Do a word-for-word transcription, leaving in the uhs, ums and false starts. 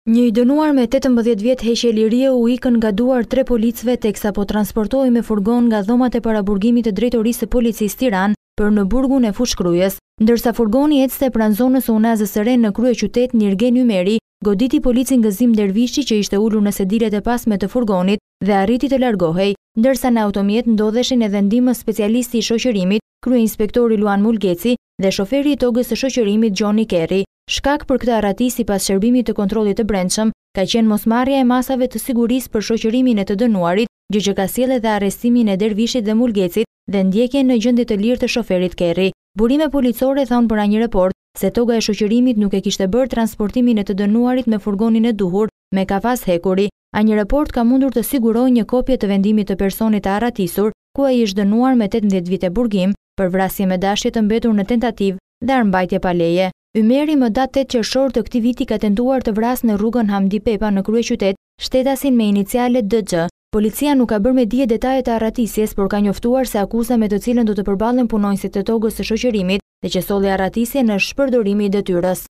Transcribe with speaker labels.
Speaker 1: Një i dënuar me tetëmbëdhjetë vjet heqje lirie u ikën nga duar tre policëve teksa po transportohej me furgon nga dhomat e paraburgimit të drejtorisë së policisë Tiranë për në burgun e Fushkrujës. Ndërsa furgoni ecste pranë zonës së Unazës së Re në kryeqytet Nirgen Ymeri, goditi policin Gëzim Dervishi që ishte ulur në sedilet e pasme të furgonit dhe arriti të largohej, ndërsa në automjet ndodheshin edhe ndihmës specialisti i shoqërimit, kryeinspektori Luan Mulgeci dhe shoferi i togës së shoqërimit Gjoni Kerri. Shkak për këtë arrati sipas shërbimit të kontrollit të brendshëm ka qenë mosmarrja e masave të sigurisë për shoqërimin e të dënuarit, gjë që ka sjellë edhe arrestimin e Dervishit dhe Mulgecit dhe ndjekjen në gjendje të lirë të shoferit Kerri. Burime policore thonë për një report se toga e shoqërimit nuk e kishte bërë transportimin e të dënuarit me furgonin e duhur me kafaz hekuri. A një report ka mundur të sigurojë një kopje të vendimit të personit të arratisur, ku ai është dënuar me tetëmbëdhjetë vite burgim për vrasje me dashje të mbetur në tentativë dhe armbajtje pa leje. Ymeri më datë tetë qershor të këtij viti ka tentuar të vrasë në rrugën Hamdi Pepa në kryeqytet shtetasin me inicialet D X. Policia nuk ka bërë me dije detajet e arratisjes, por ka njoftuar se akuza me të cilën do të përballen punonjësit të togës së shoqërimit dhe që solli arratisjen është shpërdorimi i detyrës.